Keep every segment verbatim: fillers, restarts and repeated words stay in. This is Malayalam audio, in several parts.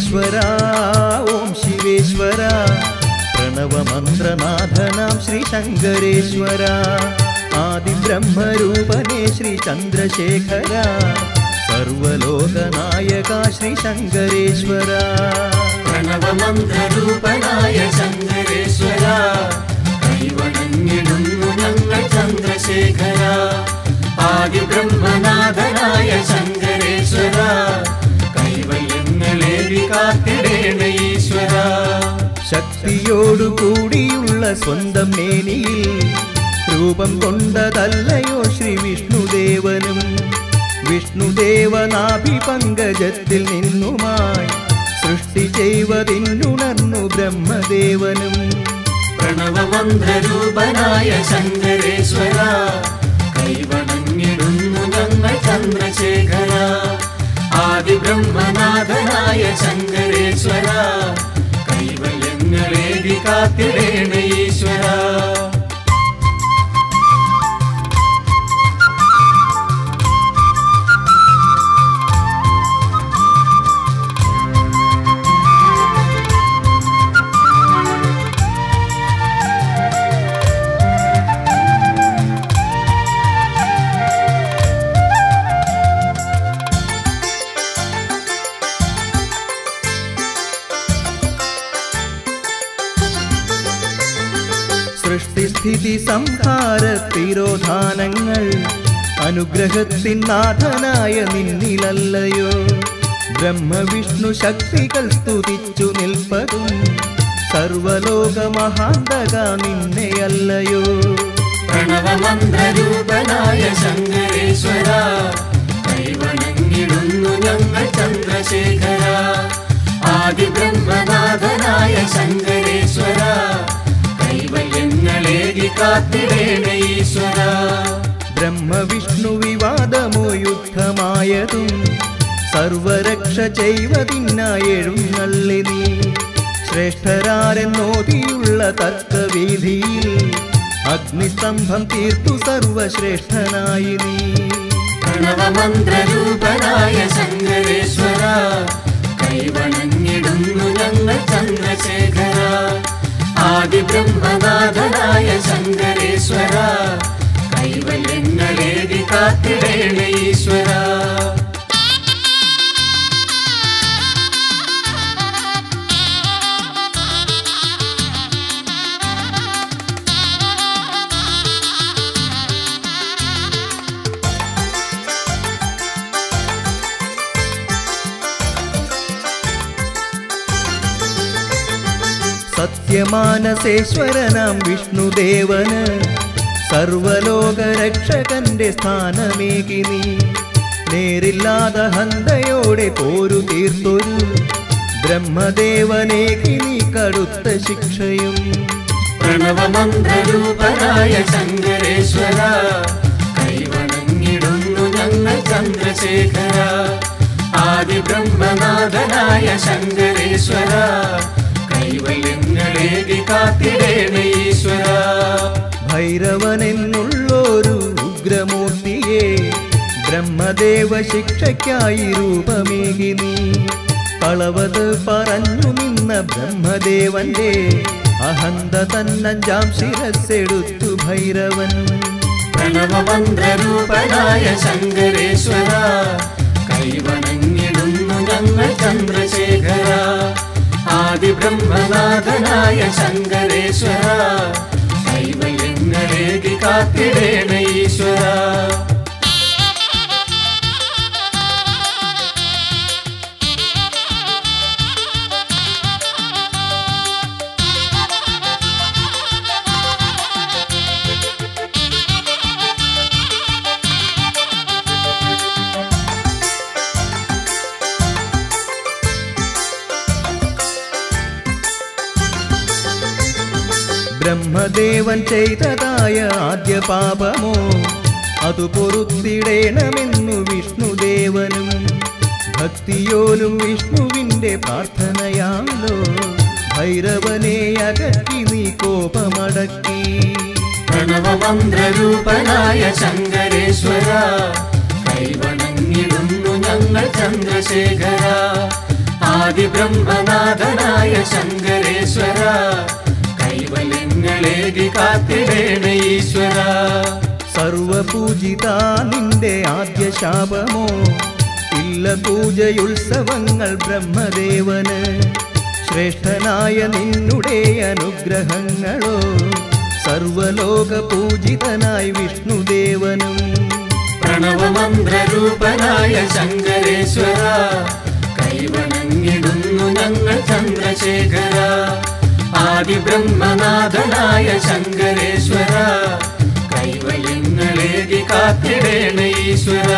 ശിവേശ്വര ഓം ശിവേശ്വര പ്രണവമന്ത്രനാഥനാം ശ്രീ ശങ്കരേശ്വര ആദിബ്രഹ്മരൂപനേ ശ്രീ ചന്ദ്രശേഖര സർവലോകനായക ശ്രീ ശങ്കരേശ്വര പ്രണവമന്ത്രരൂപനായ ശങ്കരേശ്വര കൈവണങ്ങിടുന്നു ഞങ്ങൾ ചന്ദ്രശേഖര ആദിബ്രഹ്മനാഥനായ ശങ്കരേശ്വര കൈവല്യങ്ങളേവി കാത്തിടേണ ഈശ്വര ശക്തിയോടു കൂടിയുള്ള സ്വന്തം മേനിയിൽ രൂപം കൊണ്ടതല്ലയോ ശ്രീ വിഷ്ണുദേവനും വിഷ്ണുദേവനാഭി പങ്കജത്തിൽ നിന്നുമായി സൃഷ്ടി ചെയ്വതിന്നുണർന്നു ബ്രഹ്മദേവനും പ്രണവമന്ത്രരൂപനായ ശങ്കരേശ്വര കൈവണങ്ങിടുന്നു ഞങ്ങൾ ചന്ദ്രശേഖര ആദിബ്രഹ്മനാഥനായ ശങ്കരേശ്വര കൈവല്യങ്ങളേവി കാത്തിടേണ ഈശ്വര സൃഷ്ടിസ്ഥിതി സംഹാര തിരോധാനങ്ങൾ അനുഗ്രഹത്തിൻ നാഥനായ നിന്നിലല്ലയോ ബ്രഹ്മവിഷ്ണു ശക്തികൾ സ്തുതിച്ചു നിൽപ്പതും സർവലോക മഹാന്തക നിന്നെയല്ലയോ പ്രണവമന്ത്രരൂപനായ ശങ്കരേശ്വര കൈവണങ്ങിടുന്നു ഞങ്ങൾ ചന്ദ്രശേഖര ആദിബ്രഹ്മനാഥനായ ശങ്കരേശ്വര കൈവല്യങ്ങളേകി കാത്തിടേണ ഈശ്വര ബ്രഹ്മവിഷ്ണു വിവാദമോ യുദ്ധമായതും സർവരക്ഷ ചെയ്വതിനായെഴുന്നള്ളി നീ ശ്രേഷ്ഠരാരെന്നോതിയുള്ള തർക്കവീതിയിൽ അഗ്നിസ്തംഭം തീർത്തു സർവശ്രേഷ്ഠനായി നീ പ്രണവമന്ത്രരൂപനായ ശങ്കരേശ്വര കൈവണങ്ങിടുന്നു ഞങ്ങൾ ചന്ദ്രശേഖര ആദിബ്രഹ്മനാഥനായ ശങ്കരേശ്വര കൈവല്യങ്ങളേവി കാത്തിടേണ ഈശ്വര സത്യമാനസേശ്വരനാം വിഷ്ണുദേവന് സർവലോകരക്ഷകന്റെ സ്ഥാനമേകി നീ നേരില്ലാതെ ഹന്തയോടെ പോരു തീർത്തൊരു ബ്രഹ്മദേവനേകി നീ കടുത്ത ശിക്ഷയും പ്രണവമന്ത്രരൂപനായ ശങ്കരേശ്വര കൈവണങ്ങിടുന്നു ഞങ്ങൾ ചന്ദ്രശേഖര ആദിബ്രഹ്മനാഥനായ ശങ്കരേശ്വര കൈവല്യങ്ങളേകി കാത്തിടേണ ഈശ്വര ഭൈരവനെന്നുള്ളൊരു ഉഗ്രമൂർത്തിയെ ബ്രഹ്മദേവ ശിക്ഷയ്ക്കായി രൂപമേകി നീ കളവത് പറഞ്ഞു നിന്ന ബ്രഹ്മദേവന്റെ അഹന്ത തന്നഞ്ചാം ശിരസ്സെടുത്തു ഭൈരവൻ പ്രണവമന്ത്രരൂപനായ ശങ്കരേശ്വര കൈവണങ്ങിടുന്നു ഞങ്ങൾ ചന്ദ്രശേഖര ആദിബ്രഹ്മനാഥനായ ശങ്കരേശ്വര കൈവല്യങ്ങളേകി കാത്തിടേണ ഈശ്വര ബ്രഹ്മദേവൻ ചെയ്തതായ ആദ്യ പാപമോ അതു പൊറുത്തിടേണമെന്നു വിഷ്ണുദേവനും ഭക്തിയോലും വിഷ്ണുവിന്റെ പ്രാർത്ഥനയാലോ ഭൈരവനെ അകറ്റി നീ കോപമടക്കി പ്രണവമന്ത്രരൂപനായ ശങ്കരേശ്വര കൈവണങ്ങിടുന്നു ഞങ്ങൾ ചന്ദ്രശേഖര ആദിബ്രഹ്മനാഥനായ ശങ്കരേശ്വര കൈവല്യങ്ങളേകി കാത്തിടേണേ ഈശ്വര. സർവപൂജിത നിന്റെ ആദ്യ ശാപമോ ഇല്ല പൂജയുത്സവങ്ങൾ ബ്രഹ്മദേവന്. ശ്രേഷ്ഠനായ നിന്നുടെ അനുഗ്രഹങ്ങളോ സർവലോക പൂജിതനായി വിഷ്ണുദേവനും. പ്രണവമന്ത്രരൂപനായ ശങ്കരേശ്വര കൈവണങ്ങിടുന്നു ഞങ്ങൾ ചന്ദ്രശേഖര. ആദിബ്രഹ്മനാഥനായ ശങ്കരേശ്വര കൈവല്യങ്ങളേകി കാത്തിടേണേ ഈശ്വര.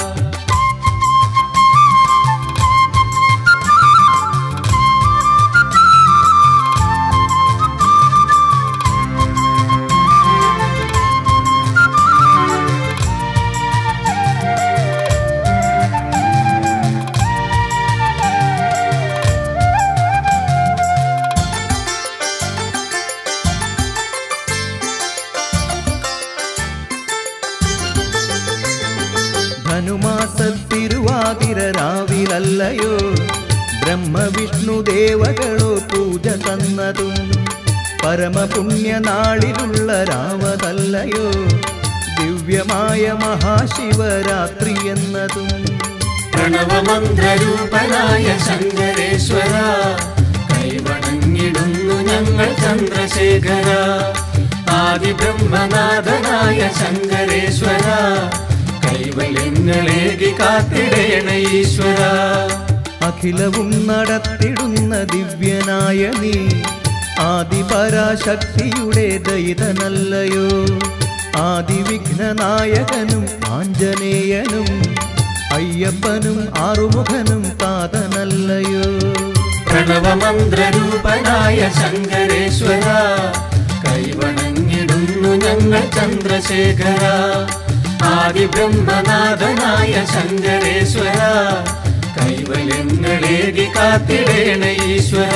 ധനുമാസത്തിരുവാതിര രാവിലല്ലയോ ബ്രഹ്മവിഷ്ണുദേവകളോ പൂജ തന്നതും. പരമപുണ്യനാളിലുള്ള രാവതല്ലയോ ദിവ്യമായ മഹാശിവരാത്രി എന്നതും. പ്രണവമന്ത്രരൂപനായ ശങ്കരേശ്വര കൈവണങ്ങിടുന്നു ഞങ്ങൾ ചന്ദ്രശേഖര. ആദിബ്രഹ്മനാഥനായ ശങ്കരേശ്വര കൈവല്യങ്ങളേകി കാത്തിടേണേ ഈശ്വര. അഖിലവും നടത്തിടുന്ന ദിവ്യനായ നീ ആദിപരാശക്തിയുടെ ദൈതനല്ലയോ. ആദിവിഘ്നനായകനും ആഞ്ജനേയനും അയ്യപ്പനും ആറുമുഖനും താതനല്ലയോ. പ്രണവമന്ത്രരൂപനായ ശങ്കരേശ്വര കൈവണങ്ങിടുന്നു ഞങ്ങൾ ചന്ദ്രശേഖര. ആദിബ്രഹ്മനാഥനായ ശങ്കരേശ്വര കൈവല്യങ്ങളേകി കാത്തിടേണേ ഈശ്വര.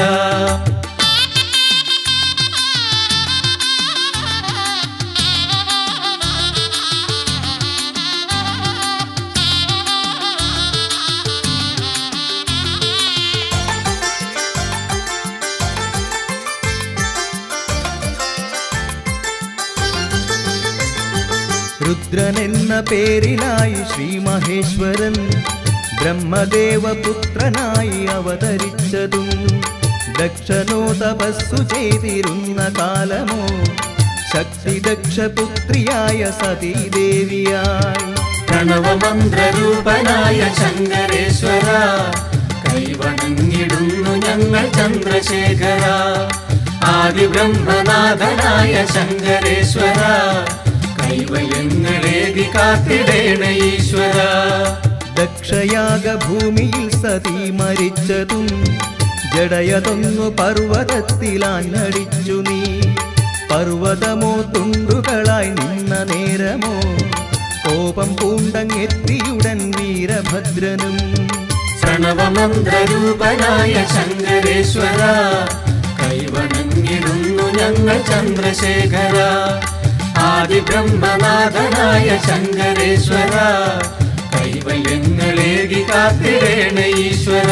രുദ്രനെന്ന പേരിലായി ശ്രീ മഹേശ്വരൻ ബ്രഹ്മദേവപുത്രനായി അവതരിച്ചതും. ദക്ഷനോ തപസ്സു ചെയ്തിരുന്ന കാലമോ ശക്തി ദക്ഷപുത്രിയായ സതീദേവിയായി. പ്രണവമന്ത്രരൂപനായ ശങ്കരേശ്വര കൈവണങ്ങിടുന്നു ഞങ്ങൾ ചന്ദ്രശേഖര. ആദിബ്രഹ്മനാഥനായ ശങ്കരേശ്വര കൈവല്യങ്ങളേകി കാത്തിടേണേ ഈശ്വര. ദക്ഷയാഗ ഭൂമിയിൽ സതി മരിച്ചതും ജടയതൊന്നു പർവ്വതത്തിലാഞ്ഞടിച്ചു നീ. പർവ്വതമോ തുണ്ടുകളായി നിന്ന നേരമോ കോപം പൂണ്ടങ്ങെത്തിയുടൻ വീരഭദ്രനും. പ്രണവമന്ത്രരൂപനായ ശങ്കരേശ്വര കൈവണങ്ങിടുന്നു ഞങ്ങൾ ചന്ദ്രശേഖര. ആദിബ്രഹ്മനാഥനായ ശങ്കരേശ്വര കൈവല്യങ്ങളേകി കാത്തിടേണേ ഈശ്വര.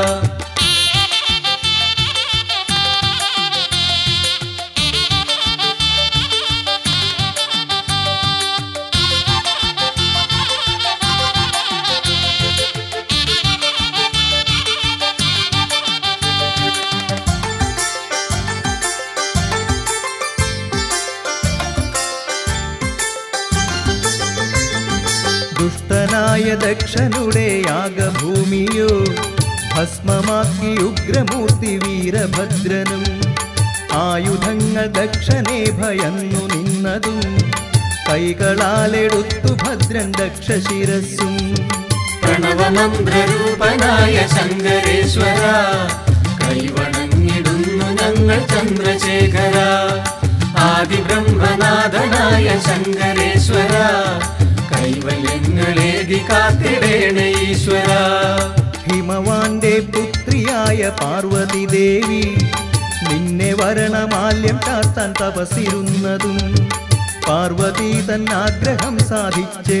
ദുഷ്ടനായ ദക്ഷനുടെ യാഗഭൂമിയോ ഭസ്മമാക്കി ഉഗ്രമൂർത്തി വീരഭദ്രനും. ആയുധങ്ങൾ ദക്ഷനെ ഭയന്നു നിന്നതും കൈകളാലെടുത്തു ഭദ്രൻ ദക്ഷശിരസ്സും. പ്രണവമന്ത്രരൂപനായ ശങ്കരേശ്വര കൈവണങ്ങിടുന്നു ഞങ്ങൾ ചന്ദ്രശേഖര. ആദിബ്രഹ്മനാഥനായ ശങ്കരേശ്വര കൈവല്യങ്ങളേകി കാത്തിടേണേ ഈശ്വര. ഹിമവാന്റെ പുത്രിയായ പാർവതി ദേവി നിന്നെ വരണമാല്യം ചാർത്താൻ തപസിരുന്നതും പാർവതി തൻ ആഗ്രഹം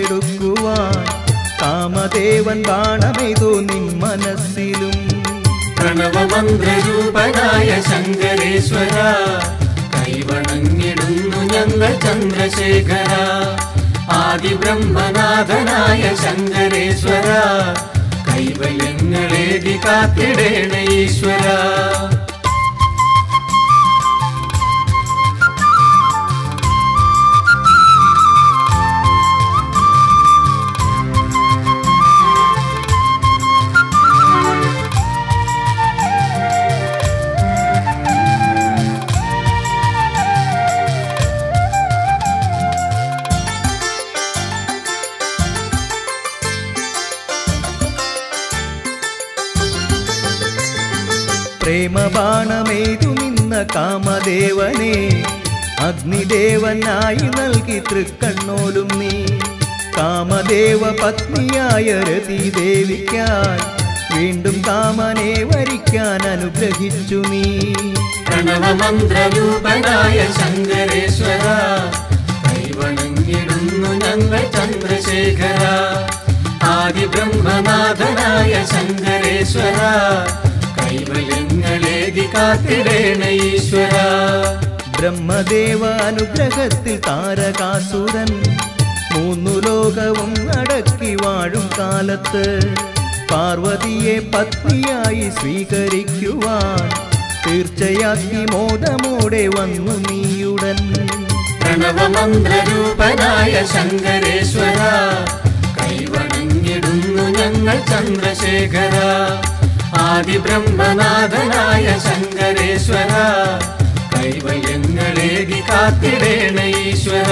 സാധിച്ചെടുക്കുവാൻ കാമദേവൻ ബാണമെയ്തു നിൻ മനസ്സിലും. പ്രണവമന്ത്രരൂപനായ ശങ്കരേശ്വര കൈവണങ്ങിടുന്നു ഞങ്ങൾ ചന്ദ്രശേഖര ആദിബ്രഹ്മനാഥനായ ശങ്കരേശ്വര കൈവല്യങ്ങളേകി കാത്തിടേണ ഈശ്വര പ്രേമബാണമേതു നിന്ന കാമദേവനെ അഗ്നിദേവനായി നൽകി തൃക്കണ്ണോലും നീ കാമദേവ പത്നിയായ രതിദേവിക്കായി വീണ്ടും കാമനെ വരിക്കാൻ അനുഗ്രഹിച്ചു നീ പ്രണവമന്ത്രരൂപനായ ശങ്കരേശ്വര കൈവണങ്ങിടുന്നു ഞങ്ങൾ ചന്ദ്രശേഖര ആദിബ്രഹ്മനാഥനായ ശങ്കരേശ്വര കൈവല്യങ്ങളേകി കാത്തിടേണ ഈശ്വര ബ്രഹ്മദേവ അനുഗ്രഹത്തിൽ താരകാസുരൻ മൂന്നു ലോകവും അടക്കി വാഴും കാലത്ത് പാർവതിയെ പത്നിയായി സ്വീകരിക്കുവാൻ തീർച്ചയാക്കി മോദമോടെ വന്നു നീയുടൻ പ്രണവമന്ത്രരൂപനായ ശങ്കരേശ്വര കൈവണങ്ങിടുന്നു ഞങ്ങൾ ചന്ദ്രശേഖര ആദിബ്രഹ്മനാഥനായ ശങ്കരേശ്വര കൈവല്യങ്ങളേകി കാത്തിടേണ ഈശ്വര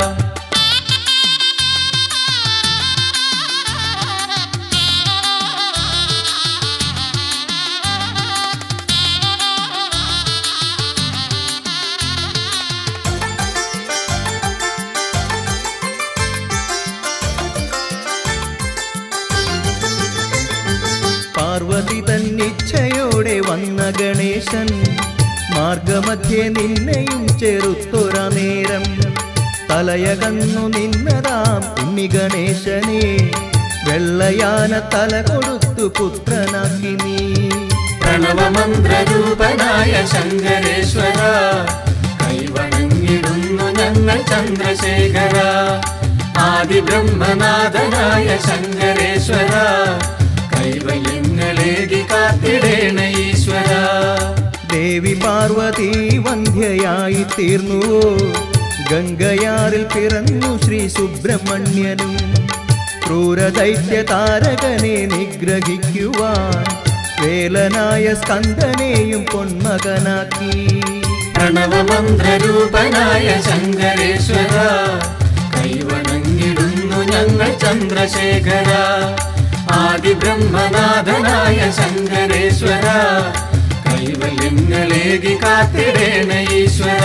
പാർവതി തന്നിച്ഛയോടെ വന്ന ഗണേശൻ മാർഗമധ്യേ നിന്നെയും ചെറുത്തൊര നേരം തലയകന്നു നിന്നതാം ഉണ്ണി ഗണേശനെ വെള്ളയാന തല കൊടുത്തു പുത്രനാക്കി നീ പ്രണവമന്ത്രരൂപനായ ശങ്കരേശ്വര കൈവണങ്ങിടുന്നു ഞങ്ങൾ ചന്ദ്രശേഖര ആദിബ്രഹ്മനാഥനായ ശങ്കരേശ്വര കൈവല്യങ്ങളേകി കാത്തിടേണ ഈശ്വര ദേവി പാർവതി വന്ധ്യയായി തീർന്നുവോ ഗംഗയാറിൽ പിറന്നു ശ്രീ സുബ്രഹ്മണ്യനും ക്രൂരദൈത്യ താരകനെ നിഗ്രഹിക്കുവാൻ വേലനായ സ്കന്ദനെയും പൊന്മകനാക്കി പ്രണവമന്ത്രരൂപനായ ശങ്കരേശ്വര കൈവണങ്ങിടുന്നു ഞങ്ങൾ ചന്ദ്രശേഖര ആദിബ്രഹ്മനാഥനായ ശങ്കരേശ്വര കൈവല്യങ്ങളേകി കാത്തിടേണ ഈശ്വര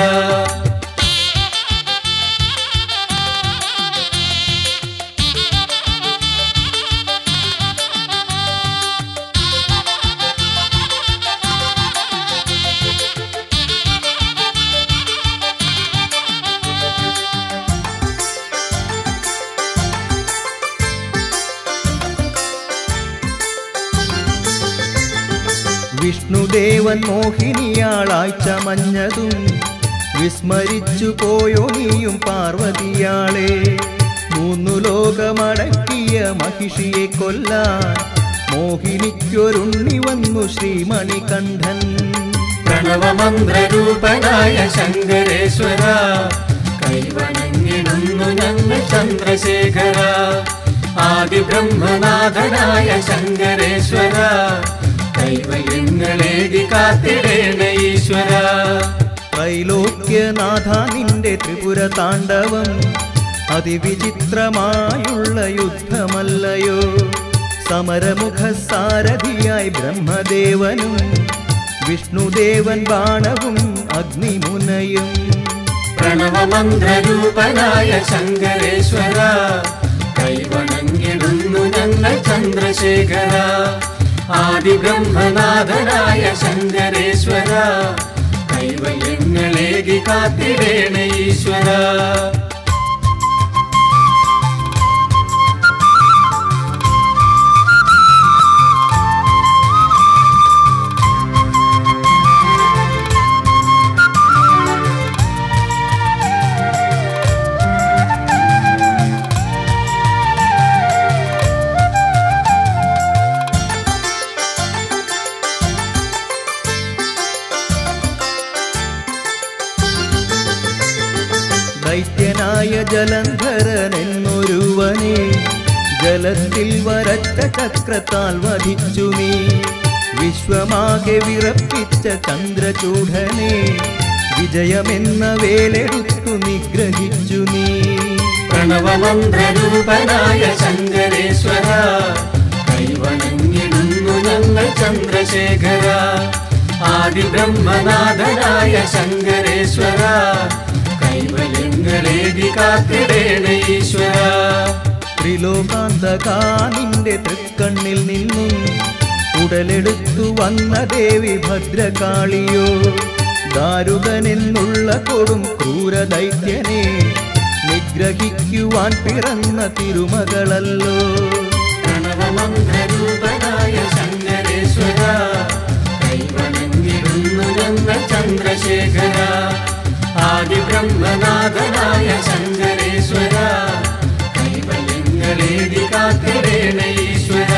വിഷ്ണുദേവൻ മോഹിനിയാളായി ചമഞ്ഞതും വിസ്മരിച്ചു പോയോ നീയും പാർവതിയാളെ മൂന്നു ലോകമടക്കിയ മഹിഷിയെ കൊല്ലാൻ മോഹിനിക്കൊരുണ്ണി വന്നു ശ്രീമണികണ്ഠൻ പ്രണവമന്ത്രരൂപനായ ശങ്കരേശ്വര കൈവണങ്ങിടുന്നു ഞങ്ങൾ ചന്ദ്രശേഖര ആദിബ്രഹ്മനാഥനായ ശങ്കരേശ്വര കൈവല്യങ്ങളേകി കാത്തിടേണ ഈശ്വര ത്രൈലോക്യനാഥ നിന്റെ ത്രിപുര താണ്ഡവം അതിവിചിത്രമായുള്ള യുദ്ധമല്ലയോ സമരമുഖ സാരഥിയായി ബ്രഹ്മദേവനും വിഷ്ണുദേവൻ ബാണവും അഗ്നിമുനയും പ്രണവമന്ത്രരൂപനായ ശങ്കരേശ്വര കൈവണങ്ങിടുന്നു ഞങ്ങൾ ചന്ദ്രശേഖര ആദിബ്രഹ്മനാഥനായ ശങ്കരേശ്വര കൈവല്യങ്ങളേകി കാത്തിടേണ ഈശ്വര ദൈത്യനായ ജലന്ധരനെന്നൊരുവനെ ജലത്തിൽ വരച്ച ചക്രത്താൽ വധിച്ചു നീ. വിശ്വമാകെ വിറപ്പിച്ച ചന്ദ്രചൂഢനെ വിജയമെന്ന വേലെടുത്തു നിഗ്രഹിച്ചു നീ. പ്രണവമന്ത്രരൂപനായ ശങ്കരേശ്വര കൈവണങ്ങിടുന്നു ഞങ്ങൾ ചന്ദ്രശേഖര. ആദിബ്രഹ്മനാഥനായ ശങ്കരേശ്വര കൈവല്യങ്ങളേകി കാത്തിടേണ ഈശ്വര. ത്രിലോകാന്തകാ നിന്റെ തൃക്കണ്ണിൽ നിന്നും ഉടലെടുത്തു വന്ന ദേവി ഭദ്രകാളിയോ ദാരുകനെന്നുള്ള കൊടും ക്രൂരദൈത്യനെ നിഗ്രഹിക്കുവാൻ പിറന്ന തിരുമകളല്ലോ. പ്രണവമന്ത്രരൂപനായ ശങ്കരേശ്വര കൈവണങ്ങിടുന്നു ഞങ്ങൾ ചന്ദ്രശേഖര. ആദിബ്രഹ്മനാഥനായ ശങ്കരേശ്വര കൈവല്യങ്ങളേകി കാത്തിടേണ ഈശ്വര.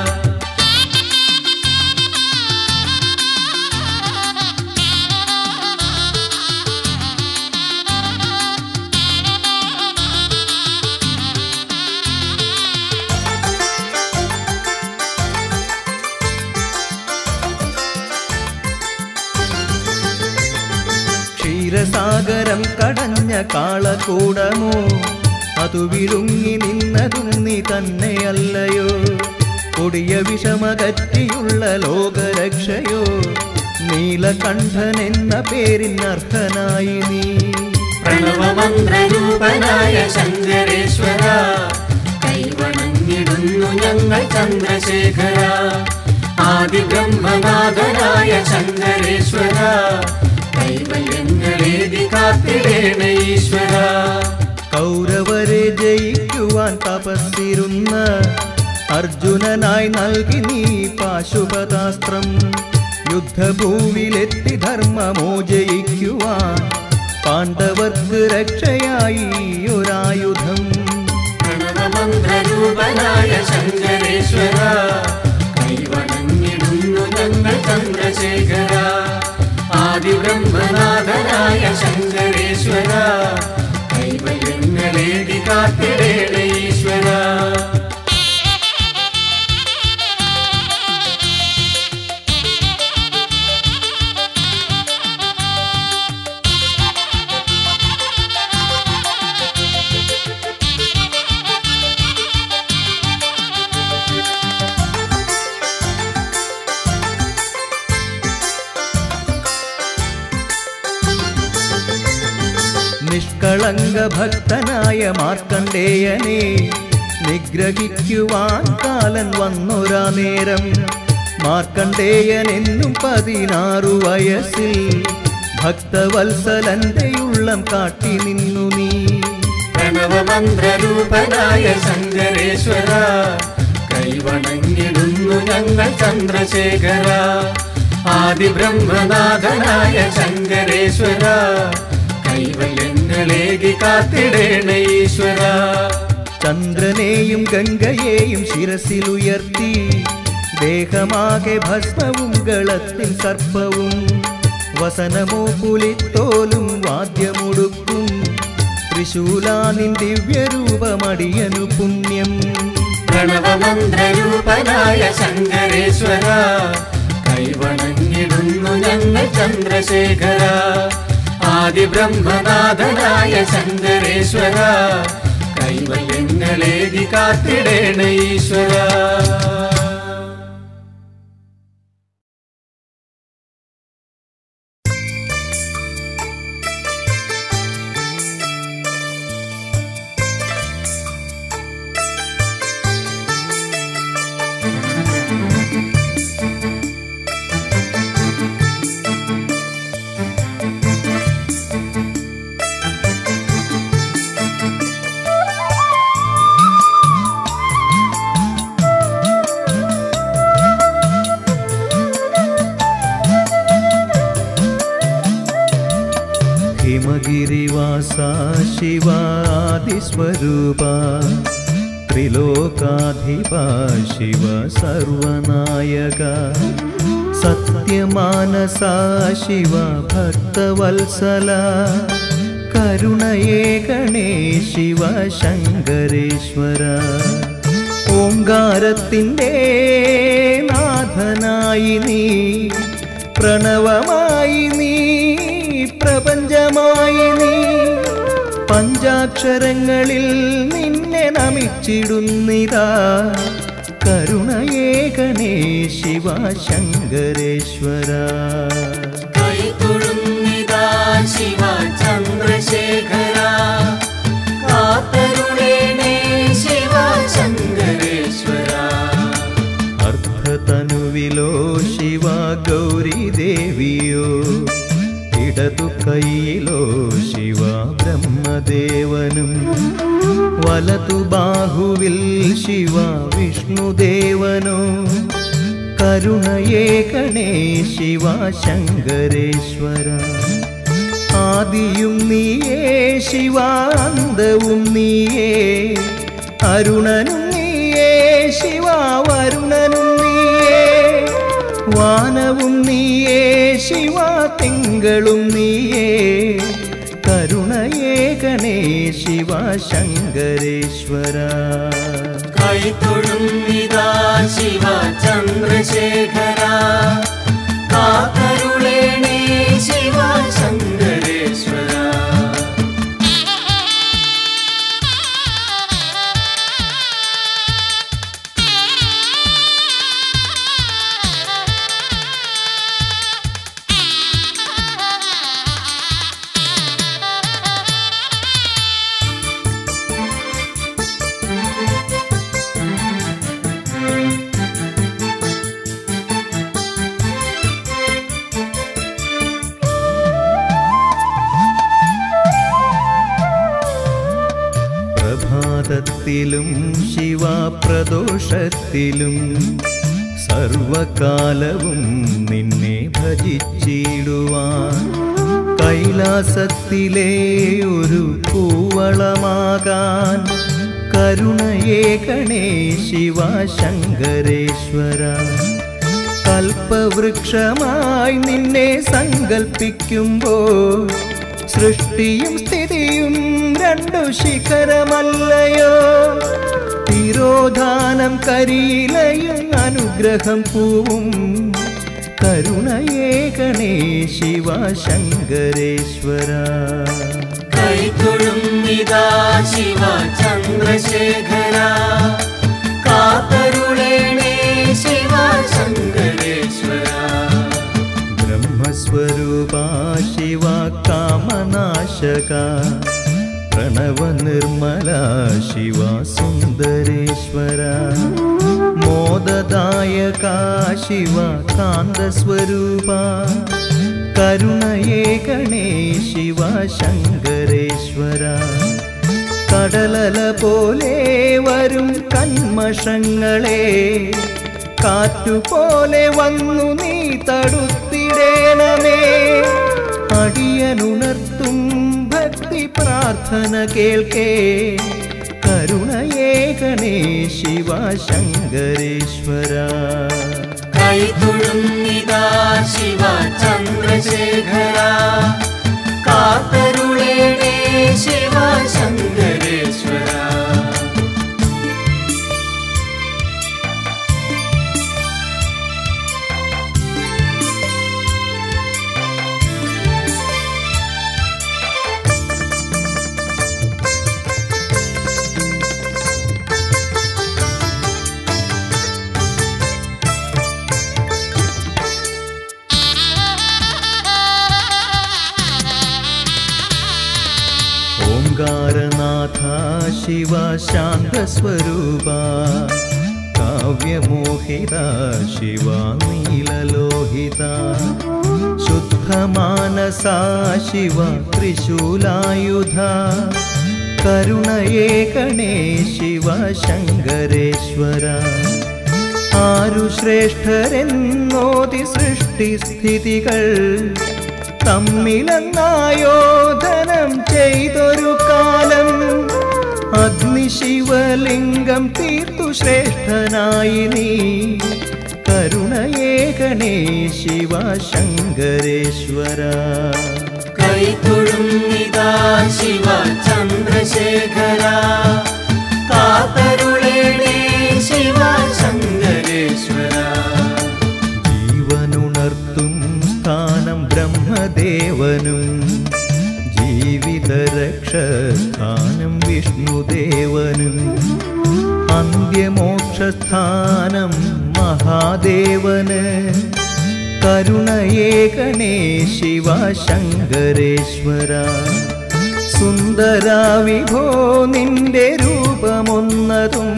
ക്ഷീരസാഗരം കടഞ്ഞ കാളകൂടമോ അതു വിഴുങ്ങി നിന്നതും നീ തന്നെയല്ലയോ. കൊടിയ വിഷമകറ്റിയുള്ള ലോകരക്ഷയോ നീലകണ്ഠനെന്ന പേരിനർഹനായി നീ. പ്രണവമന്ത്രരൂപനായ ശങ്കരേശ്വര കൈവണങ്ങിടുന്നു ഞങ്ങൾ ചന്ദ്രശേഖര. ആദിബ്രഹ്മനാഥനായ ശങ്കരേശ്വര കൈവല്യങ്ങളേകി കാത്തിടേണ ഈശ്വര. കൗരവരെ ജയിക്കുവാൻ തപസ്സിരുന്ന അർജുനനായി നൽകി നീ പാശുപതാസ്ത്രം. യുദ്ധഭൂവിലെത്തി ധർമ്മമോ ജയിക്കുവാൻ പാണ്ഡവർക്ക് രക്ഷയായി ഒരായുധം. പ്രണവമന്ത്രരൂപനായ ശങ്കരേശ്വര കൈവണങ്ങിടുന്നു ഞങ്ങൾ ചന്ദ്രശേഖര. ആദിബ്രഹ്മനാഥനായ ശങ്കരേശ്വര കൈവല്യങ്ങളേകി കാത്തിടേണ ഈശ്വര. നിഷ്കളങ്ക ഭക്തനായ മാർക്കണ്ഡേയനെ നിഗ്രഹിക്കുവാൻ കാലൻ വന്നൊരാ നേരം. മാർക്കണ്ഡേയനെന്നും പതിനാറു വയസ്സിൽ ഭക്തവത്സലന്റെ ഉള്ളം കാട്ടി നിന്നു നീ. പ്രണവമന്ത്രരൂപനായ ശങ്കരേശ്വര കൈവണങ്ങിടുന്നു ഞങ്ങൾ ചന്ദ്രശേഖര. ആദിബ്രഹ്മനാഥനായ ശങ്കരേശ്വര കൈവല്യങ്ങളേകി കാത്തിടേണ ഈശ്വര. ചന്ദ്രനെയും ഗംഗയെയും ശിരസിലുയർത്തി ദേഹമാകെ ഭസ്മവും ഗളത്തിൽ സർപ്പവും വസനമോ പുലിത്തോലും വാദ്യമുടുക്കും ത്രിശൂലാനിൻ ദിവ്യരൂപമടിയനു പുണ്യം. പ്രണവമന്ത്രരൂപനായ ശങ്കരേശ്വര കൈവണങ്ങിടുന്നു ഞങ്ങൾ ചന്ദ്രശേഖര. ആദിബ്രഹ്മനാഥനായ ശങ്കരേശ്വര കൈവല്യങ്ങളേകി കാത്തിടേണ ഈശ്വര. हिमगिरिवासा शिवादिस्वरूपा त्रिलोकाधिपा शिव सर्वनायका सत्यमानसा शिव भक्तवत्सला कर കരുണയേകണേ ശിവ ശങ്കരേശ്വര. ഓംകാരത്തിൻ്റെ നാഥനായി നീ, പ്രണവമായി നീ, പ്രപഞ്ചമായി നീ, പഞ്ചാക്ഷരങ്ങളിൽ നിന്നെ നമിച്ചിടുന്നിതാ. കരുണയേകണേ ശിവ ശങ്കരേശ്വര. കൈതൊഴുന്നിതാ ശിവ ചന്ദ്രശേഖര, കാത്തരുളേണേ ശിവ ശങ്കരേശ്വര. അർദ്ധതനുവിലോ ശിവ ഗൗരീദേവിയോ, ഇടതു കൈയിലോ ശിവ ബ്രഹ്മദേവനും, വലതു ബാഹുവിൽ ശിവ വിഷ്ണുദേവനോ. കരുണയേകണേ ശിവ ശങ്കരേശ്വര. ആദിയും നീയേ ശിവ അന്തവും നീയേ, അരുണനും നീയേ ശിവ വരുണനും നീയേ, വാനവും നീയേ ശിവ തിങ്കളും നീയേ. കരുണയേകണേ ശിവ ശങ്കരേശ്വര. കൈതൊഴുന്നിതാ ശിവ ചന്ദ്രശേഖര, കാത്തരുളേണേ ശിവ ശങ്കരേശ്വര. പ്രഭാതത്തിലും ശിവ പ്രദോഷത്തിലും സർവകാലവും നിന്നെ ഭജിച്ചിടുവാൻ, കൈലാസത്തിലെ ഒരു കൂവളമാകാൻ. കരുണയേകണേ ശിവ ശങ്കരേശ്വര. കൽപ്പവൃക്ഷമായി നിന്നെ സങ്കൽപ്പിക്കുമ്പോൾ, സൃഷ്ടിയും സ്ഥിതിയും രണ്ടു ശിഖരമല്ലയോ. തിരോധാനം കരിയിലയും അനുഗ്രഹം പൂവും. കരുണയേകണേ ശിവ ശങ്കരേശ്വര. കൈതൊഴുന്നിതാ ശിവ ചന്ദ്രശേഖര, കാത്തരുളേണേ ശിവ ശങ്കരേശ്വര. ബ്രഹ്മസ്വരൂപാ ശിവ കാമനാശക, പ്രണവനിർമ്മല ശിവ സുന്ദരേശ്വര. മോദദായക ശിവ കാന്തസ്വരൂപ. കരുണയേകണേ ശിവ ശങ്കരേശ്വര. കടലല പോലെ വരും കന്മഷങ്ങളെ, കാറ്റുപോലെ വന്നു നീ തടുത്തിടേണമേ. അടിയനുണർത്തും ഭക്തി പ്രാർത്ഥന കേൾക്കേ. കരുണയേകണേ ശിവ ശങ്കരേശ്വര. കൈതൊഴുന്നിതാ ശിവ ചന്ദ്രശേഖര, കാത്തരുളേണേ ശിവ ശങ്കരേശ്വര. ഓംകാരനാഥ ശിവ ശാന്തസ്വരൂപ. കാവ്യമോഹിത ശിവ നീലലോഹിത. ശുദ്ധമാനസാ ശിവ ത്രിശൂലായുധ. കരുണയേകണേ ശിവ ശങ്കരേശ്വര. ആരു ശ്രേഷ്ഠരെന്നോതി സൃഷ്ടിസ്ഥിതികൾ, തമ്മിലെന്നായോധനം ചെയ്തൊരു കാലം. അഗ്നിശിവലിംഗം തീർത്തു ശ്രേഷ്ഠനായി നീ. കരുണയേകണേ ശിവ ശങ്കരേശ്വര. കൈ കൈതൊഴുന്നിതാ ശിവ ചന്ദ്രശേഖര കാത്തരുളേണേ ശിവ ശങ്കരേശ്വര. ജീവനുണർത്തും സ്ഥാനം ബ്രഹ്മദേവനും ജീവിതരക്ഷസ്ഥാനം വിഷ്ണുദേവനും അന്ത്യമോക്ഷസ്ഥാനം മഹാദേവന് കരുണയേകണേ ശിവ ശങ്കരേശ്വര. സുന്ദരാ വിഭോ നിന്റെ രൂപമൊന്നതും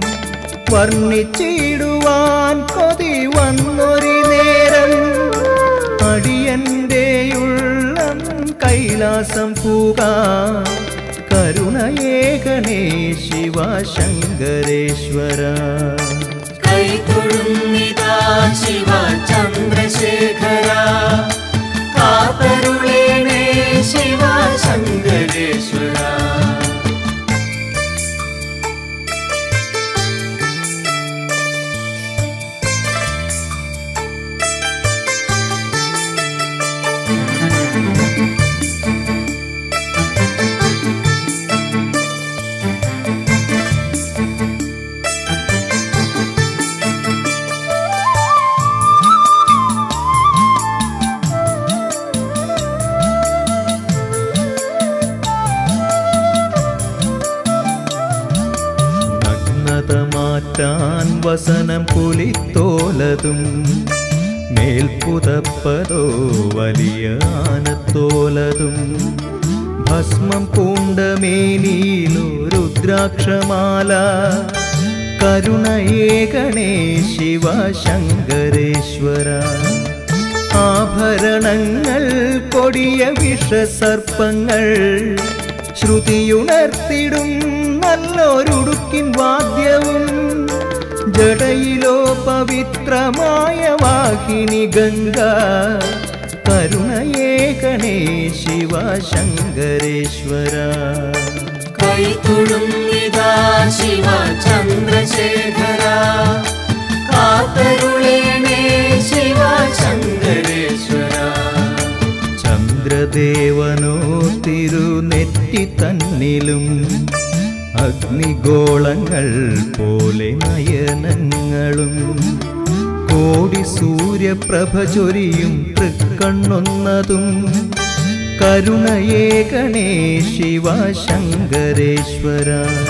വർണ്ണിച്ചിടുവാൻ കൊതി വന്നൊരു നേരം അടിയന്റെ ഉള്ളം കൈലാസം പൂകാ കരുണയേകണേ ശിവ ശങ്കരേശ്വര. കൈതൊഴുന്നിതാ ശിവ ചന്ദ്രശേഖര കാത്തരുളേണേ ശിവ ശങ്കരേശ്വര. മാറ്റാൻ വസനം പുലിത്തോലതും മേൽപുതപ്പതോ വലിയ ആനത്തോലതും ഭസ്മം പൂണ്ടമേനിയിലോ രുദ്രാക്ഷമാല കരുണയേകണേ ശിവ ശങ്കരേശ്വര. ആഭരണങ്ങൾ കൊടിയ വിഷസർപ്പങ്ങൾ ശ്രുതിയുണർത്തിടും നല്ലൊരുടുക്കിൻ വാദ്യവും ജടയിലോ പവിത്രമായ വാഹിനി ഗംഗ കരുണയേകണേ ശിവ ശങ്കരേശ്വര. കൈതൊഴുന്നിതാ ശിവ ചന്ദ്രശേഖര കാത്തരുളേണേ ശിവ ശങ്കരേശ്വര. ചന്ദ്രദേവനോ തിരുനെറ്റി തന്നിലും അഗ്നിഗോളങ്ങൾ പോലെ നയനങ്ങളും കോടി സൂര്യപ്രഭ ചൊരിയും തൃക്കണ്ണൊന്നതും കരുണയേകണേ ശിവ ശങ്കരേശ്വര.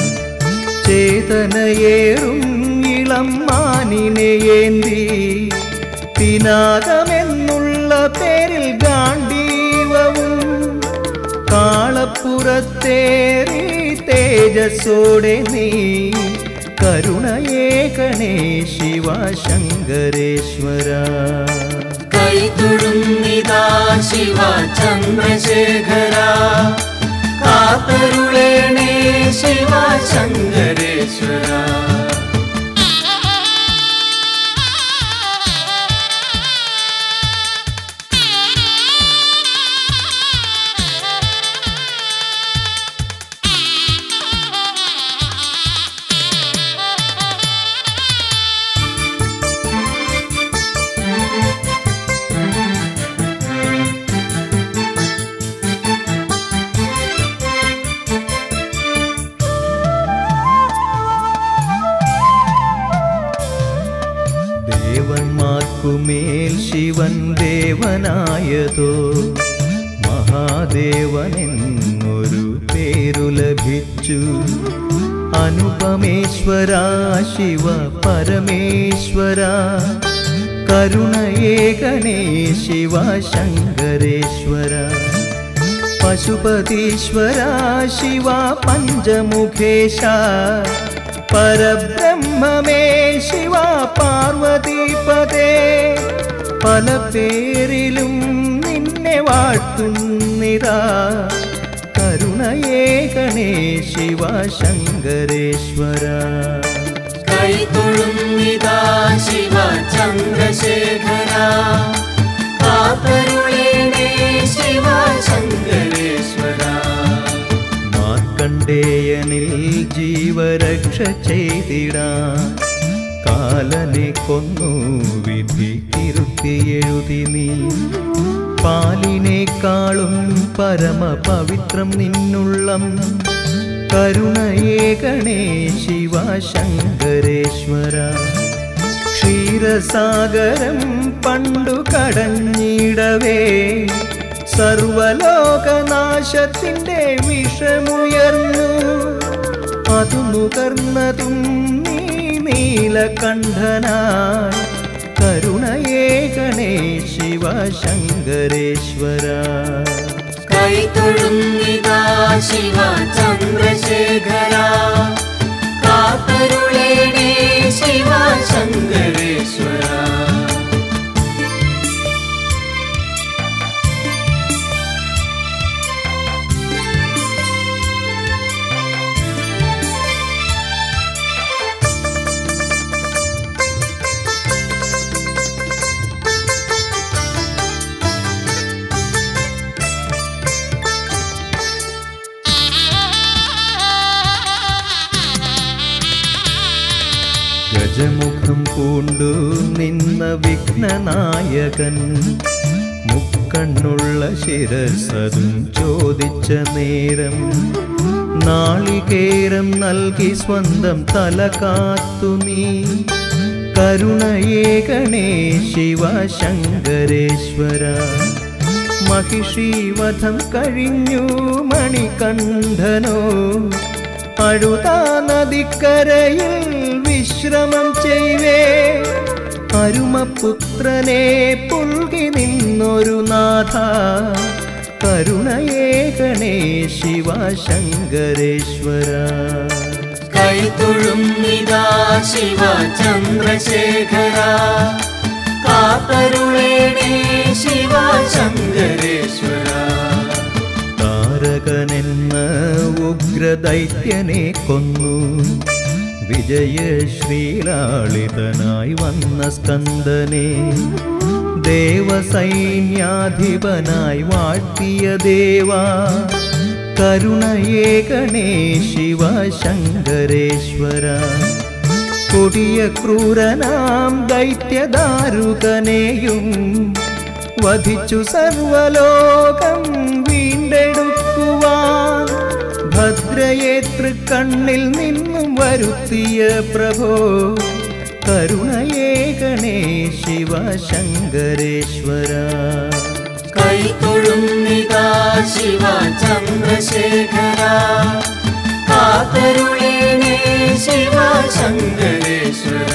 ചേതനയേറും ഇളം മാനിനെയേന്തി പിനാകമെന്നുള്ള പേരിൽ ഗാണ്ഡീവവും കാളപ്പുറത്തേറി തേജസ്സോടെ നീ കരുണയേകണേ ശിവ ശങ്കരേശ്വര. കൈതൊഴുന്നിതാ ശിവ ചന്ദ്രശേഖര കാത്തരുളേണേ ശിവ ശങ്കരേശ്വര. ദേവന്മാർക്കുമേൽ ശിവൻ ദേവനായതോ മഹാദേവനെന്നൊരു പേരു ലഭിച്ചു. അനുപമേശ്വര ശിവ പരമേശ്വര കരുണയേകണേ ശിവ ശങ്കരേശ്വര. പശുപതീശ്വര ശിവ പഞ്ചമുഖേശ പരബ്രഹ്മമേ ശിവ പാർവതീപദേ പല പേരിലും നിന്നെ വാഴ്ത്തുന്നിതാ കരുണയേകണേ ശിവ ശങ്കരേശ്വര. കൈതൊഴുന്നിതാ ശിവ ചന്ദ്രശേഖര കാത്തരുളേണേ ശിവ ശങ്കരേശ്വര. മാർക്കണ്ഡേയനിൽ ജീവരക്ഷ ചെയ്തിടാൻ ബാലനെ കൊന്നു വിധി തിരുത്തിയെഴുതി നീ. പാലിനേക്കാളും പരമപവിത്രം നിന്നുള്ളം. കരുണയേകണേ ശിവ ശങ്കരേശ്വര. ക്ഷീരസാഗരം പണ്ടു കടഞ്ഞിടവേ സർവലോകനാശത്തിൻ്റെ വിഷമുയർന്നു. അതു നുകർന്നതും നീ നീലകണ്ഠനായി. കരുണയേകണേ ശിവ ശങ്കരേശ്വര. കൈതൊഴുന്നിതാ ശിവ ചന്ദ്രശേഖര. കാത്തരുളേണേ ശിവ ശങ്കരേശ്വര. ഗജമുഖം പൂണ്ടു നിന്ന വിഘ്നനായകൻ. മുക്കണ്ണുള്ള ശിരസതും ചോദിച്ച നേരം. നാളികേരം നൽകി സ്വന്തം തല കാത്തു നീ. കരുണയേകണേ ശിവ ശങ്കരേശ്വര. മഹിഷീവധം കഴിഞ്ഞു മണികണ്ഠനോ. അഴുതാ നദിക്കരയിൽ വിശ്രമം ചെയ്വേ. അരുമപുത്രനെ പുൽകി നിന്നൊരു നാഥ. കരുണയേകണേ ശിവ ശങ്കരേശ്വര. കൈതൊഴുന്നിതാ ശിവ ചന്ദ്രശേഖര. കാത്തരുളേണേ ശിവ ശങ്കരേശ്വര. താരകനെന്ന ഉഗ്രദൈത്യനെ കൊന്നു. വിജയശ്രീലാളിതനായി വന്ന സ്കന്ദനെ. ദേവസൈന്യാധിപനായി വാഴ്ത്തിയ ദേവാ. കരുണയേകണേ ശിവ ശങ്കരേശ്വര. കൊടിയ ക്രൂരനാം ദൈത്യദാരുകനെയും വധിച്ചു സർവലോകം വീണ്ടെടുക്കുവാൻ. ഭദ്രയെ തൃക്കണ്ണിൽ നിന്നും വരുത്തിയ പ്രഭോ. കരുണയേകണേ ശിവ ശങ്കരേശ്വര. കൈതൊഴുന്നിതാ ശിവ ചന്ദ്രശേഖര. കാത്തരുളേണേ ശിവ ശങ്കരേശ്വര.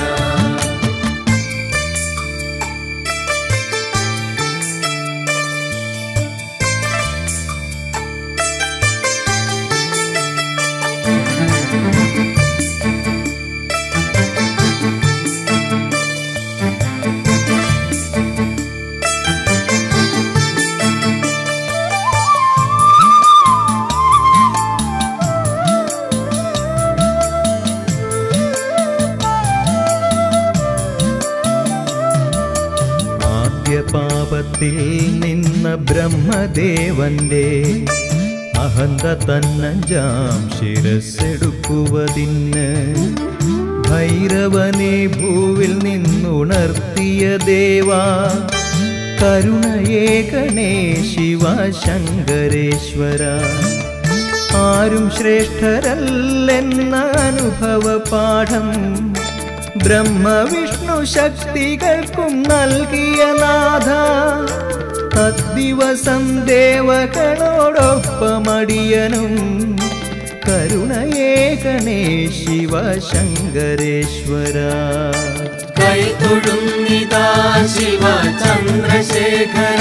പാപത്തിൽ നിന്ന ബ്രഹ്മദേവന്റെ അഹന്ത തന്നഞ്ചാം ശിരസ്സെടുക്കുവതിന്. ഭൈരവനെ ഭൂവിൽ നിന്നുണർത്തിയ ദേവാ. കരുണയേകണേ ശിവ ശങ്കരേശ്വര. ആരും ശ്രേഷ്ഠരല്ലെന്ന അനുഭവ പാഠം ബ്രഹ്മവിഷ്ണു ശക്തികൾക്കും നൽകിയ നാഥ. തദ്ദിവസം ദേവകളോടൊപ്പമടിയനും. കരുണയേകണേ ശിവ ശങ്കരേശ്വര. കൈതൊഴുന്നിതാ ശിവ ചന്ദ്രശേഖര.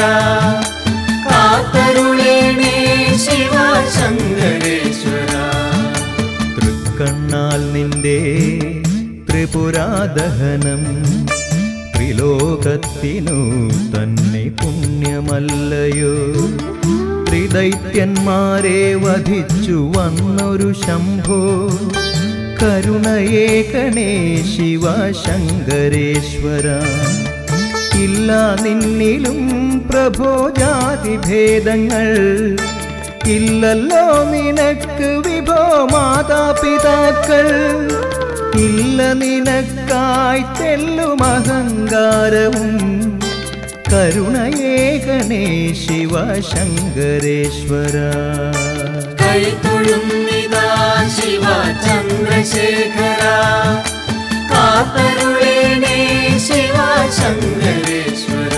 കാത്തരുളേണേ ശിവ ശങ്കരേശ്വര. തൃക്കണ്ണാൽ നിന്റെ ത്രിപുരാദഹനം. ത്രിലോകത്തിനു തന്നെ പുണ്യമല്ലയോ. ത്രിദൈത്യന്മാരെ വധിച്ചു വന്നൊരു ശംഭോ. കരുണയേകണേ ശിവ ശങ്കരേശ്വര. ഇല്ല നിന്നിലും പ്രഭോ ജാതിഭേദങ്ങൾ. ഇല്ലല്ലോ നിനക്ക് വിഭോ മാതാപിതാക്കൾ. ഇല്ല നിനക്കായി തെല്ലും അഹങ്കാരവും കരുണയേകണേ ശിവശങ്കരേശ്വര കൈതൊഴുന്നിതാ ശിവ ചന്ദ്രശേഖര കാത്തരുളേണേ ശിവ ശങ്കരേശ്വര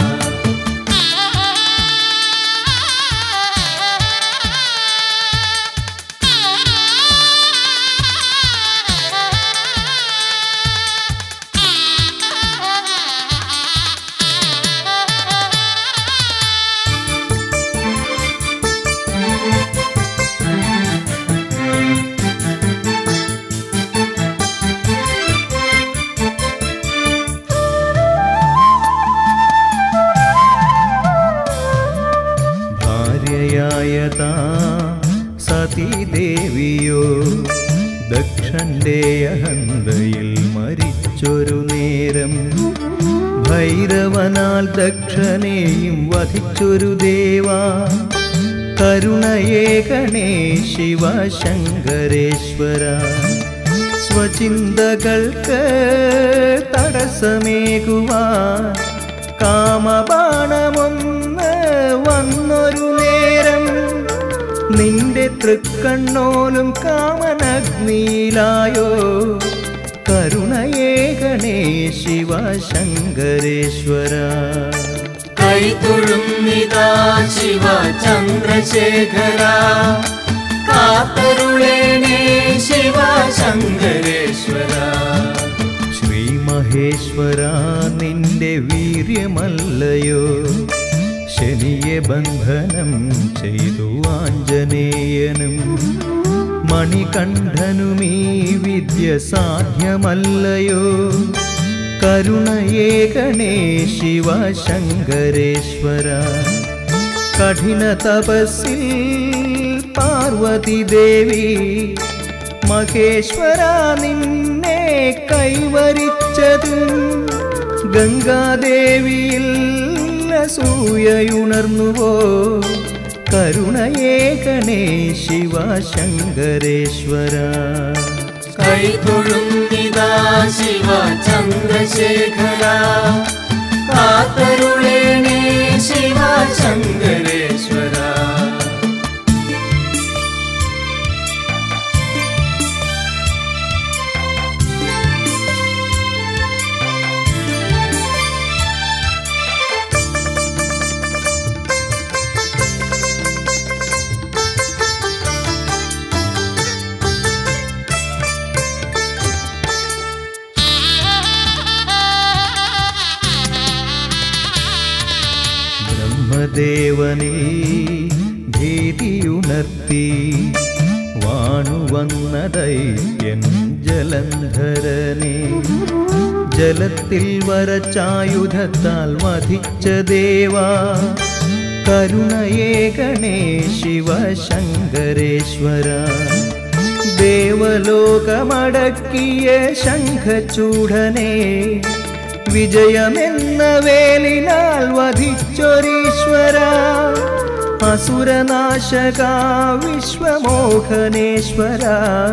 സതീദേവിയോ ദക്ഷന്റെ അഹന്തയിൽ മരിച്ചൊരു നേരം ഭൈരവനാൽ ദക്ഷനെയും വധിച്ചൊരു ദേവാ കരുണയേകണേ ശിവശങ്കരേശ്വര സ്വചിന്തകൾക്ക് തടസ്സമേകുവാൻ കാമബാണമൊന്ന് വന്നൊരു നേരം നിന്റെ തൃക്കണ്ണോലും കാമനഗ്നിയിലായോ കരുണയേകണേ ശിവശങ്കരേശ്വര കൈതൊഴുന്നിതാ ശിവ ചന്ദ്രശേഖര കാത്തരുളേണേ ശിവ ശങ്കരേശ്വര ശ്രീ മഹേശ്വര നിന്റെ വീര്യമല്ലയോ ശനിയെ ബന്ധനം ചെയ്തു ആഞ്ജനേയനും മണികണ്ഠനുമീ വിദ്യ സാധ്യമല്ലയോ കരുണയേകണേ ശിവശങ്കരേശ്വര കഠിന തപസ്സിൽ പാർവതി ദേവി മഹേശ്വര നിന്നെ കൈവരിച്ചതും ഗംഗാദേവിയിൽ അസൂയയുണർന്നുവോ കരുണയേകണേ ശിവശങ്കരേശ്വര കൈതൊഴുന്നിതാ ശിവ ചന്ദ്രശേഖര കാത്തരുളേണേ ശിവ ശങ്കരേശ്വര ദേവനേ ഭീതിയുണർത്തി വാണുവന്ന ദൈത്യൻ ജലന്ധരനെ ജലത്തിൽ വരച്ചായുധത്താൽ വധിച്ച ദേവാ കരുണയേകണേ ശിവശങ്കരേശ്വര ദേവലോകമടക്കിയ ശംഖചൂഢനെ വിജയമെന്ന വേലിനാൽ വധിച്ചൊരീശ്വര അസുരനാശക വിശ്വമോഹനേശ്വര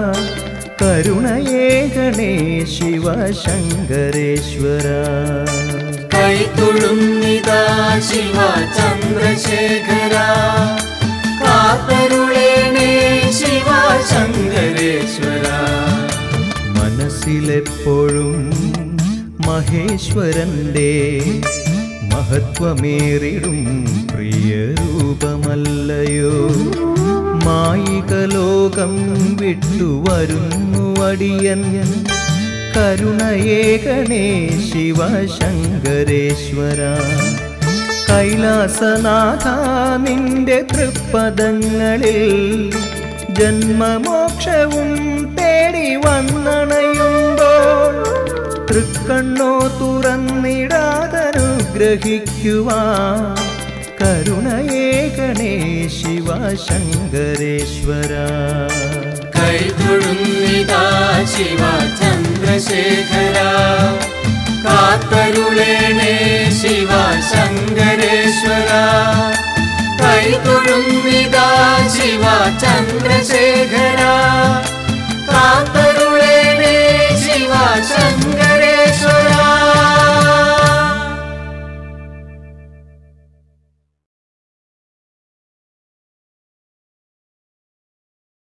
കരുണയേകണേ ശിവശങ്കരേശ്വര കൈതൊഴുന്നിതാ ശിവ ചന്ദ്രശേഖര കാത്തരുളേണേ ശിവ ശങ്കരേശ്വര മനസ്സിലെപ്പോഴും മഹേശ്വരന്റെ മഹത്വമേറിടും പ്രിയരൂപമല്ലയോ മായികലോകം വിട്ടുവരുന്നു അടിയൻ കരുണയേകണേ ശിവശങ്കരേശ്വര കൈലാസനാഥ നിന്റെ തൃപ്പദങ്ങളിൽ ജന്മമോക്ഷവും തേടി വന്നണയുമ്പോൾ തൃക്കണ്ണോ തുറന്നിടാതനുഗ്രഹിക്കുവാൻ കരുണയേകണേ ശിവശങ്കരേശ്വര കൈതൊഴുന്നിതാ ശിവ ചന്ദ്രശേഖര കാത്തരുളേണേ ശിവ ശങ്കരേശ്വര കൈതൊഴുന്നിതാ ശിവ ചന്ദ്രശേഖര കാത്തരു